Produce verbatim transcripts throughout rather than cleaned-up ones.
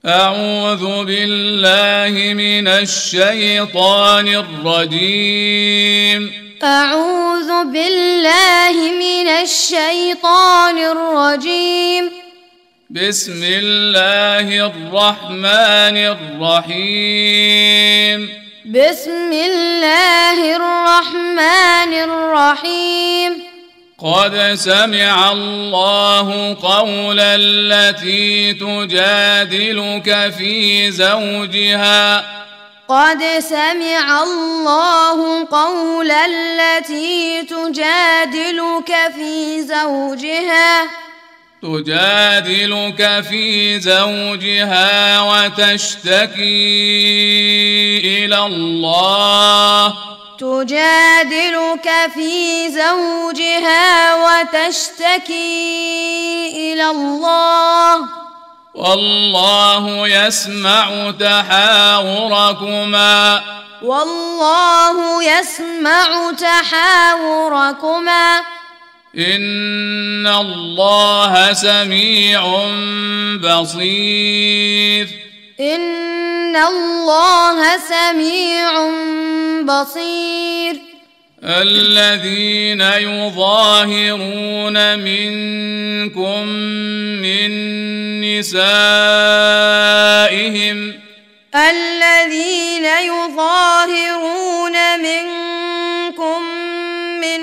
أعوذ بالله من الشيطان الرجيم أعوذ بالله من الشيطان الرجيم بسم الله الرحمن الرحيم بسم الله الرحمن الرحيم قد سمع الله قول التي تجادلك في زوجها قد سمع الله قول التي تجادلك في زوجها تجادلك في زوجها وتشتكي إلى الله تجادلك في زوجها وتشتكي إلى الله والله يسمع تحاوركما والله يسمع تحاوركما إن الله سميع بصير إن الله سميع بصير الذين يظاهرون منكم من نسائهم الذين يظاهرون منكم من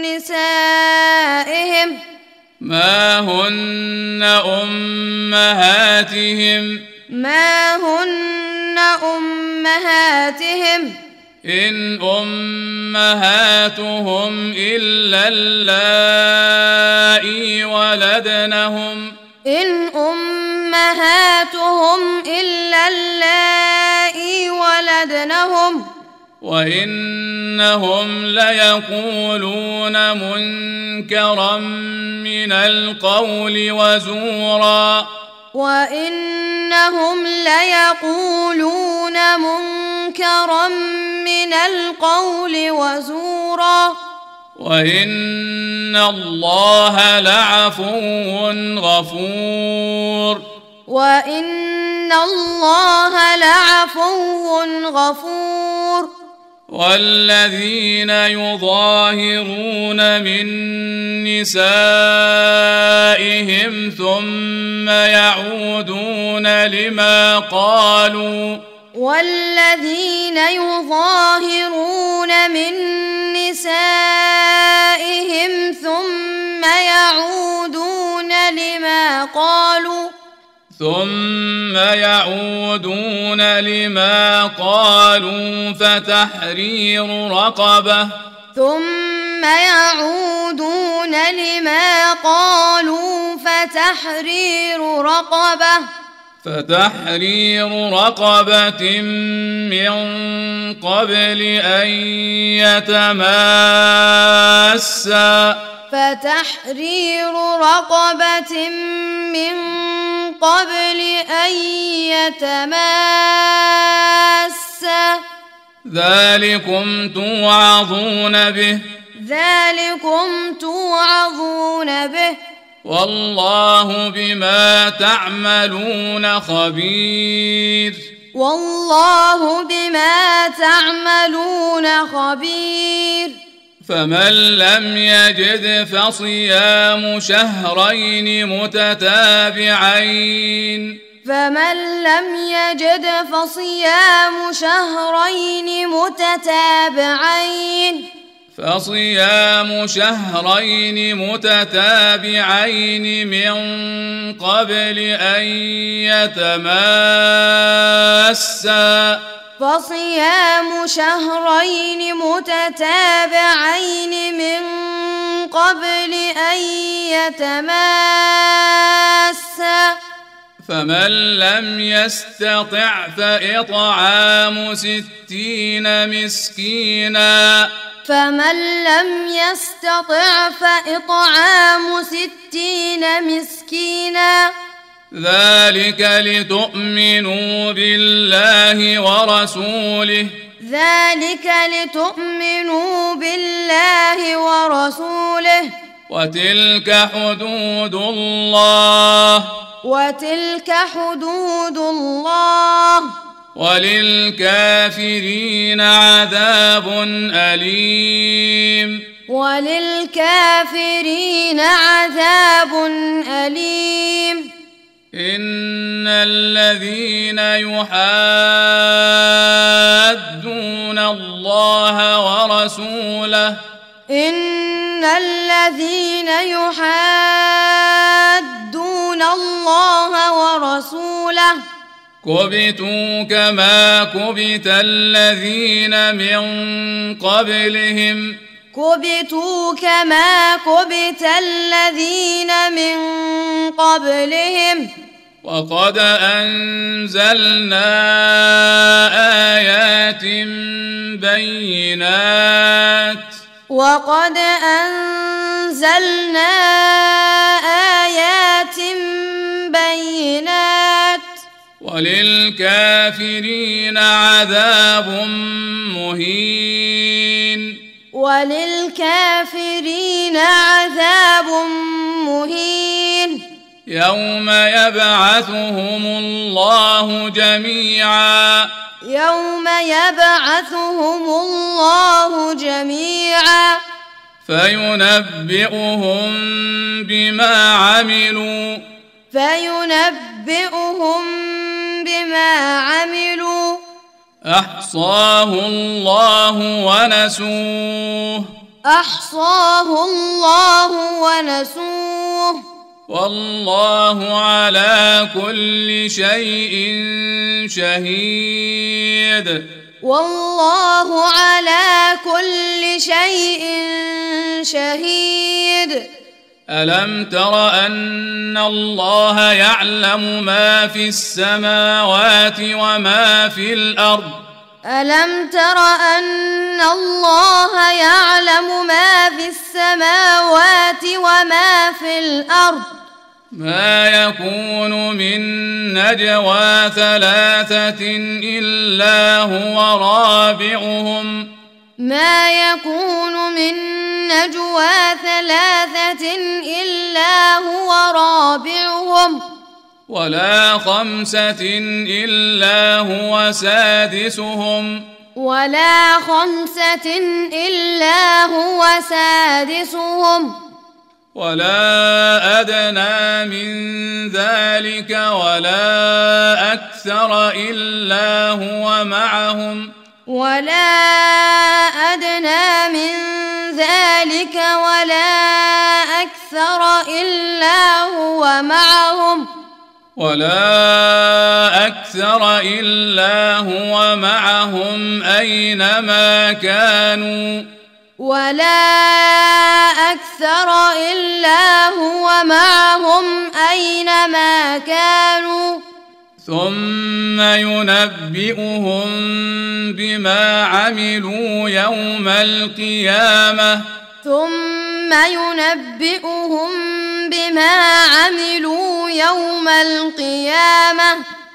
نسائهم ما هن أمهاتهم ما هن أمهاتهم إن أمهاتهم إلا اللائي ولدنهم إن أمهاتهم إلا اللائي ولدنهم وإنهم ليقولون منكرا من القول وزورا وإنهم ليقولون منكرا من القول وزورا وإن الله لعفو غفور وإن الله لعفو غفور والذين يظاهرون من نسائهم ثم يعودون لما قالوا والذين يظاهرون من نسائهم ثم يعودون لما قالوا ثم يعودون لما قالوا فتحرير رقبة ثم يعودون لما قالوا فتحرير رقبة فتحرير رقبة من قبل أن يتماسا فتحرير رقبة من قبل أن يتماسا ذلكم توعظون به ذلكم توعظون به والله بما تعملون خبير والله بما تعملون خبير فمن لم يجد فصيام شهرين متتابعين فمن لم يجد فصيام شهرين متتابعين فصيام شهرين متتابعين من قبل أن يتماسا فصيام شهرين متتابعين من قبل أن يتماسا فمن لم يستطع فإطعام ستين مسكينا فمن لم يستطع فإطعام ستين مسكينا ذلك لتؤمنوا بالله ورسوله ذلك لتؤمنوا بالله ورسوله وتلك حدود الله وتلك حدود الله وللكافرين عذاب أليم وللكافرين عذاب أليم إن الذين يحادون الله ورسوله إن الذين يحادون الله ورسوله كبتوا كما كبت الذين من قبلهم كبتوا كما كبت الذين من قبلهم وقد أنزلنا آيات بينات وقد أنزلنا آيات بينات وللكافرين عذاب مهين وللكافرين عذاب مهين يوم يبعثهم الله جميعا يوم يبعثهم الله جميعا فينبئهم بما عملوا فينبئهم بما عملوا أحصاه الله ونسوه أحصاه الله ونسوه والله على كل شيء شهيد والله على كل شيء شهيد ألم تر أن الله يعلم ما في السماوات وما في الأرض ألم تر أن الله يعلم ما في السماوات وما في الأرض ما يكون من نجوى ثلاثة إلا هو رابعهم ما يكون من نجوى ثلاثة إلا هو رابعهم ولا خمسة إلا هو سادسهم ولا خمسة إلا هو سادسهم ولا أدنى من ذلك ولا أكثر إلا هو معهم ولا أدنى من ذلك ولا أكثر إلا هو معهم ولا أكثر إلا هو معهم أينما كانوا ولا أكثر إلا هو معهم أينما كانوا ثم ينبئهم بما عملوا يوم القيامة ثم ينبئهم بما عملوا يوم القيامة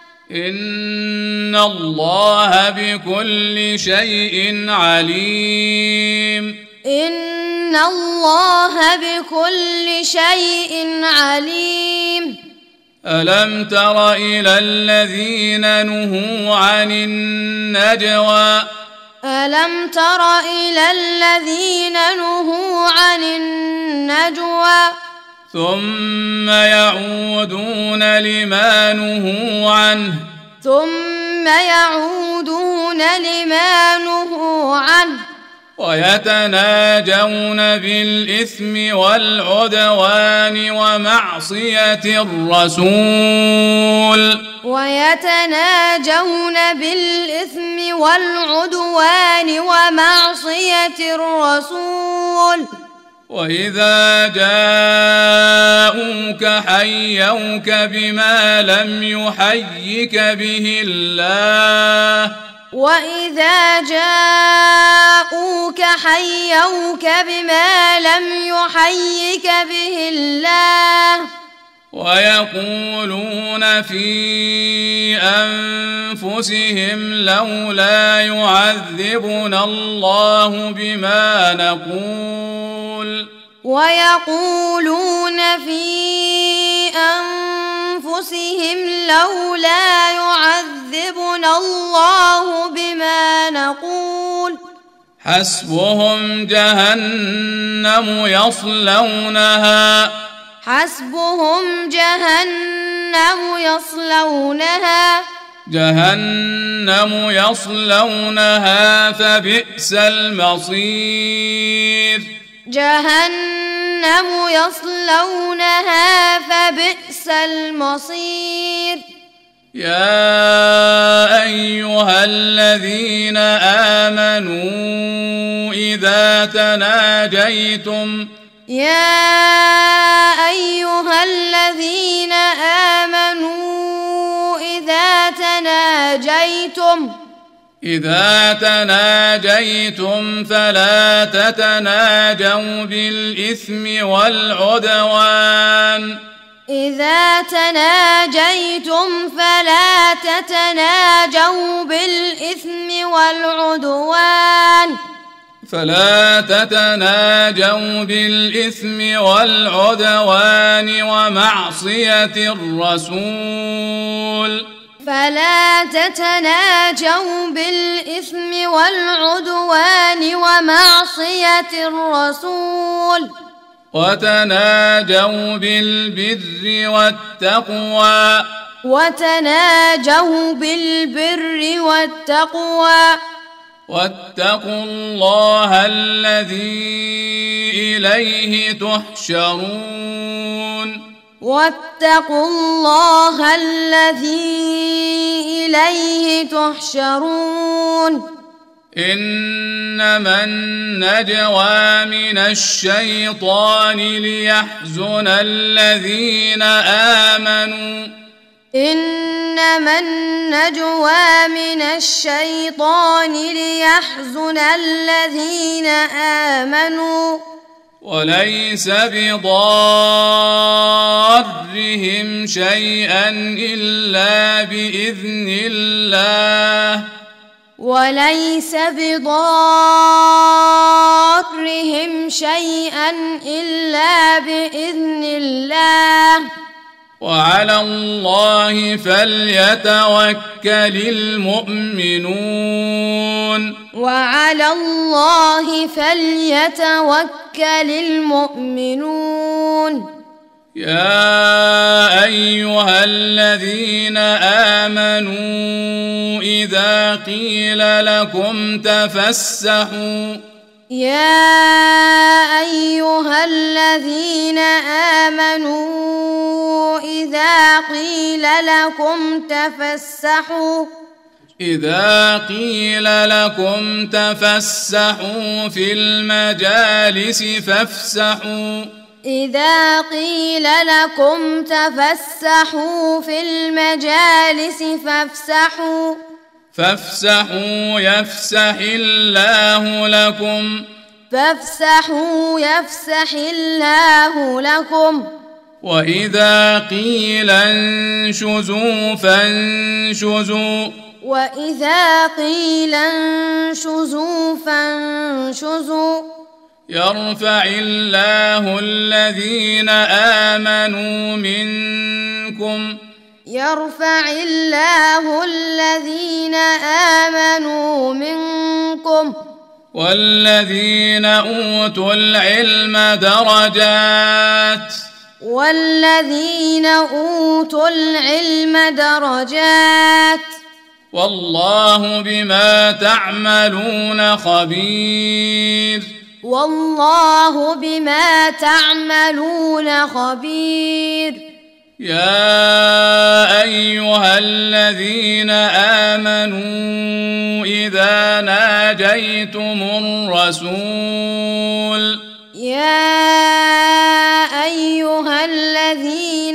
إن الله بكل شيء عليم إن الله بكل شيء عليم ألم تر إلى الذين نهوا عن النجوى ألم تر إلى الذين نهوا عن النجوى ثم يعودون لما نهوا عنه ثم يعودون لما نهوا عنه ويتناجون بالإثم والعدوان ومعصية الرسول ويتناجون بالإثم والعدوان ومعصية الرسول وإذا جاءوك حيوك بما لم يحيك به الله وإذا جاءوك حيوك بما لم يحيك به الله ويقولون في أنفسهم لولا يعذبنا الله بما نقول ويقولون في أنفسهم أنفسهم لولا يعذبنا الله بما نقول حسبهم جهنم يصلونها حسبهم جهنم يصلونها جهنم يصلونها فبئس المصير جهنم يصلونها فبئس المصير يا أيها الذين آمنوا إذا تناجيتم يا أيها الذين آمنوا إذا تناجيتم إذا تناجيتم فلا تتناجوا بالإثم والعدوان إذا تناجيتم فلا تتناجوا بالإثم والعدوان فلا تتناجوا بالإثم والعدوان ومعصية الرسول فلا تتناجوا بالإثم والعدوان ومعصية الرسول وتناجوا بالبر والتقوى وتناجوا بالبر والتقوى واتقوا الله الذي إليه تحشرون واتقوا الله الذي إليه تحشرون إنما النجوى من الشيطان ليحزن الذين آمنوا إنما النجوى من الشيطان ليحزن الذين آمنوا وليس بضارهم شيئا إلا بإذن الله وليس بضارهم شيئا إلا بإذن الله وعلى الله فليتوكل المؤمنون وعلى الله فليتوكل المؤمنون يا أيها الذين آمنوا إذا قيل لكم تفسحوا يا أيها الذين آمنوا إذا قيل لكم تفسحوا إذا قيل لكم تفسحوا في المجالس فافسحوا إذا قيل لكم تفسحوا في المجالس فافسحوا فافسحوا يفسح الله لكم فافسحوا يفسح الله لكم وإذا قيل انشزوا فانشزوا وإذا قيل انشزوا فانشزوا يرفع الله الذين آمنوا منكم يرفع الله الذين آمنوا منكم والذين أوتوا العلم درجات والذين أوتوا العلم درجات والله بما تعملون خبير والله بما تعملون خبير يا أيها الذين آمنوا إذا ناجيتم الرسول يا أيها الذين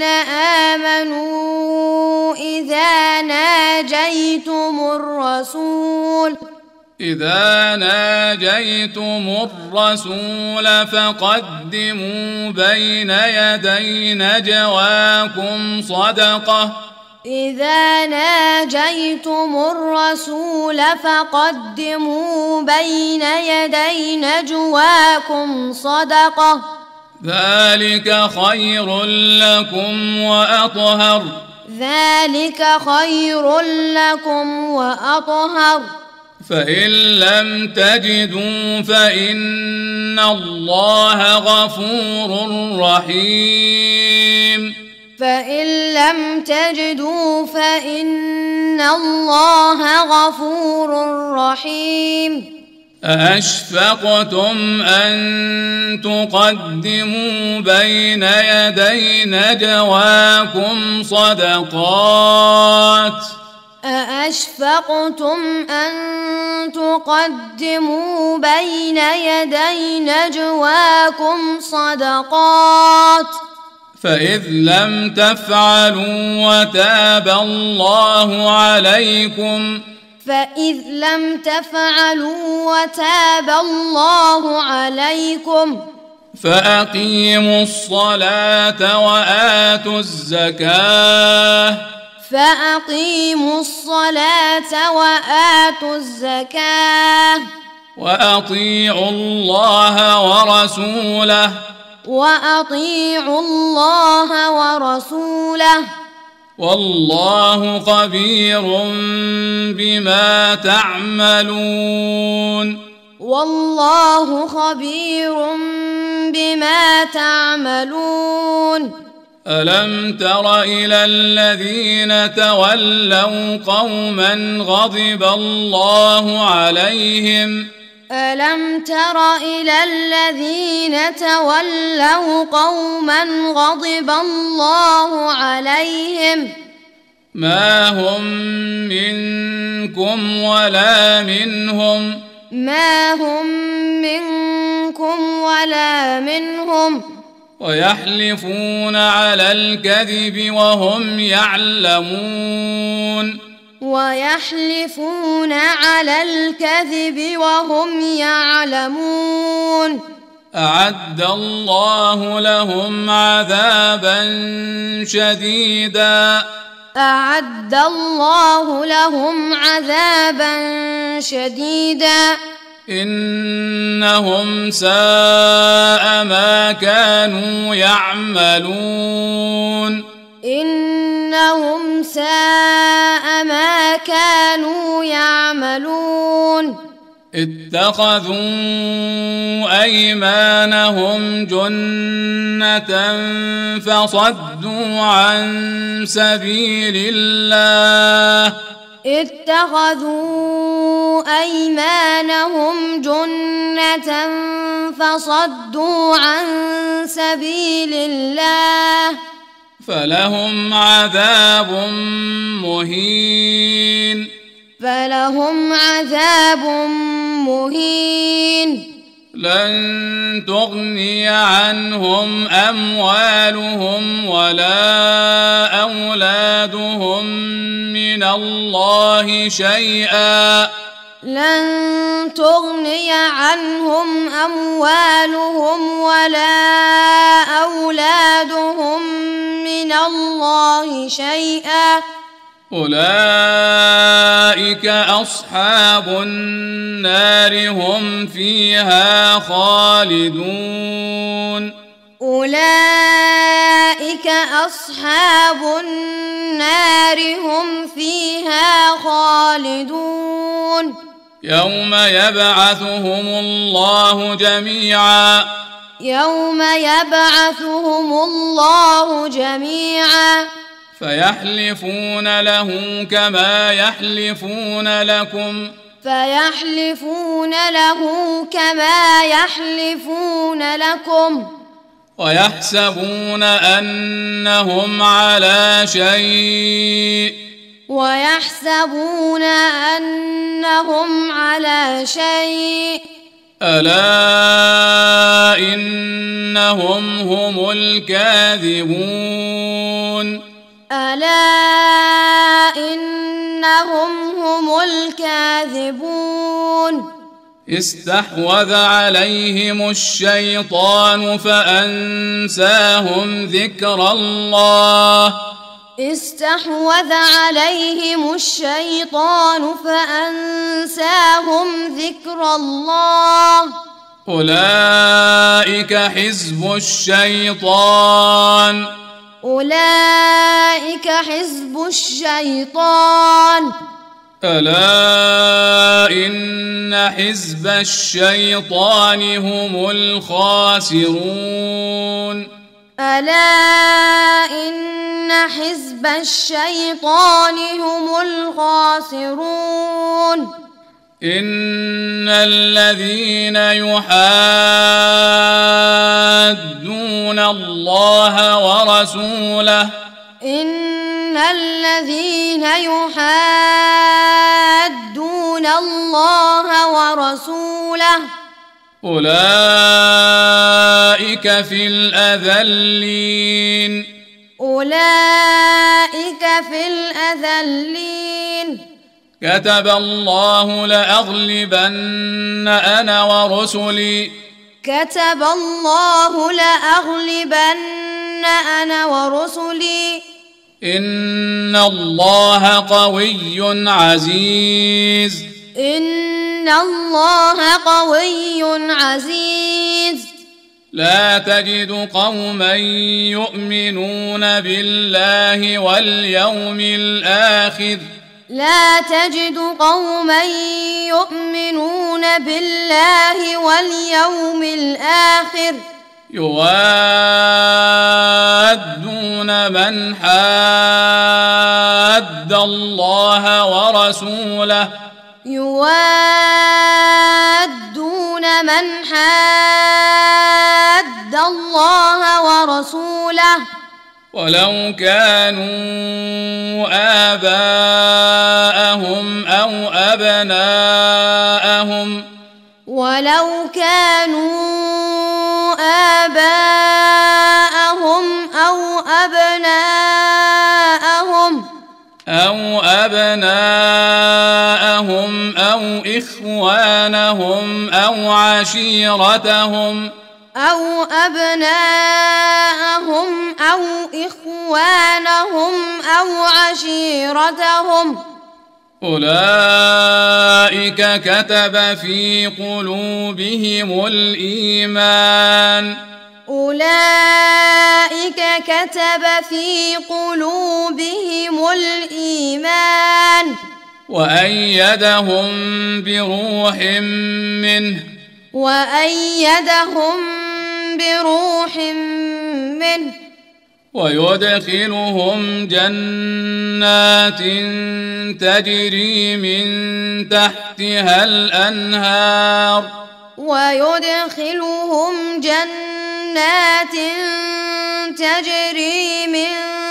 آمنوا إذا ناجيتم الرسول إذا ناجيتم الرسول فقدموا بين يدي نجواكم صدقة إذا ناجيتم الرسول فقدموا بين يدي نجواكم صدقة ذلك خير لكم وأطهر ذلك خير لكم وأطهر. فإن لم تجدوا فإن الله غفور رحيم. فإن لم تجدوا فإن الله غفور رحيم. أأشفقتم أن تقدموا بين يدي نجواكم صدقات أأشفقتم أن تقدموا بين يدي نجواكم صدقات فإذ لم تفعلوا وتاب الله عليكم فإذ لم تفعلوا وتاب الله عليكم فأقيموا الصلاة وآتوا الزكاة فأقيموا الصلاة وآتوا الزكاة وأطيعوا الله ورسوله وأطيعوا الله ورسوله والله خبير بما تعملون. والله خبير بما تعملون. ألم تر إلى الذين تولوا قوما غضب الله عليهم ألم تر إلى الذين تولوا قوما غضب الله عليهم ما هم منكم ولا منهم ما هم منكم ولا منهم ويحلفون على الكذب وهم يعلمون ويحلفون على الكذب وهم يعلمون. أعد الله لهم عذابا شديدا أعد الله لهم عذابا شديدا إنهم ساء ما كانوا يعملون إنهم ساء ما كانوا يعملون. اتخذوا أيمانهم جنة فصدوا عن سبيل الله اتخذوا أيمانهم جنة فصدوا عن سبيل الله فلهم عذاب مهين فلهم عذاب مهين. لن تغني عنهم أموالهم ولا أولادهم من الله شيئا لن تغني عنهم أموالهم ولا أولادهم من الله شيئا أولئك أصحاب النار هم فيها خالدون أولئك أصحاب النار هم فيها خالدون. يوم يبعثهم الله جميعا يوم يبعثهم الله جميعا فيحلفون له كما يحلفون لكم فيحلفون له كما يحلفون لكم ويحسبون أنهم على شيء ويحسبون أنهم على شيء ألا إنهم هم الكاذبون ألا إنهم هم الكاذبون. استحوذ عليهم الشيطان فأنساهم ذكر الله استحوذ عليهم الشيطان فأنساهم ذكر الله أولئك حزب الشيطان أولئك حزب الشيطان. ألا إن حزب الشيطان هم الخاسرون. ألا إن حزب الشيطان هم الخاسرون. إن الذين يحادون الله ورسوله إن الذين يحادون الله ورسوله أولئك في الأذلين. أولئك في الأذلين. كتب الله لأغلبن أنا ورسلي. كتب الله لأغلبن أنا ورسلي. إن الله قوي عزيز. إن الله قوي عزيز. لا تجد قوما يؤمنون بالله واليوم الآخر لا تجد قوما يؤمنون بالله واليوم الآخر يوادون من حاد الله ورسوله يوادون من حاد الله ورسوله ولو كانوا آباءهم أو أبناءهم ولو كانوا آباءهم أو أبناءهم أو أبناءهم أو إخوانهم أو عشيرتهم أو أبناءهم أو إخوانهم أو عشيرتهم أولئك كتب في قلوبهم الإيمان أولئك كتب في قلوبهم الإيمان وأيدهم بروح منه وأيدهم بروح منه ويدخلهم جنات تجري من تحتها الأنهار ويدخلهم جنات تجري من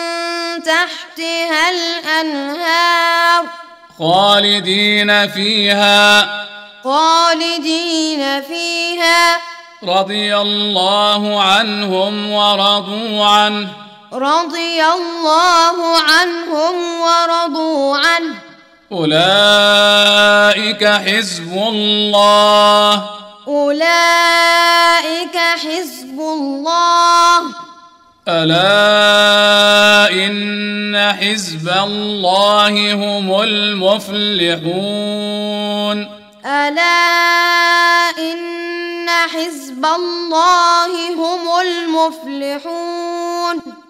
تحتها الأنهار خالدين فيها خالدين فيها رضي الله عنهم ورضوا عنه رضي الله عنهم ورضوا عنه أولئك حزب الله أولئك حزب الله ألا إن حزب الله هم المفلحون ألا إن حزب الله هم المفلحون